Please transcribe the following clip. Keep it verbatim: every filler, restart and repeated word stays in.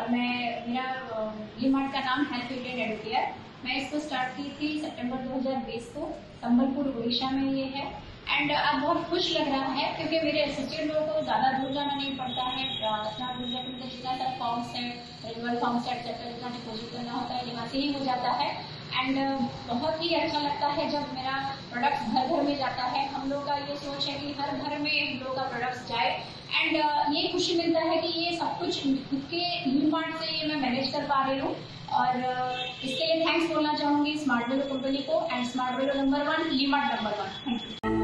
और मैं मेरा LeMart का नाम हेल्थ ब्यूटी एंड एडुकेयर। मैं इसको स्टार्ट की थी सितंबर दो हज़ार बीस को, संबलपुर उड़ीसा में ये है। एंड अब बहुत खुश लग रहा है क्योंकि मेरे असिस्टेंट लोगों को ज़्यादा दूर जाना नहीं पड़ता है। स्मार्ट वैल्यू में जितना सारा फॉर्म्स है, रिन्यूअल फॉर्म्स है, एक्सेट्रा जितना डिपोजिट करना होता है यहाँ से ही हो जाता है। एंड बहुत ही अच्छा लगता है जब मेरा प्रोडक्ट घर घर में जाता है। हम लोग का ये सोच है कि हर घर में हम लोग का प्रोडक्ट जाए। एंड ये खुशी मिलता है कि ये सब कुछ खुद के LeMart से ये मैं मैनेज कर पा रही हूँ। और इसके लिए थैंक्स बोलना चाहूँगी स्मार्ट वैल्यू कंपनी को and smart value number one, LeMart number one. Thank you.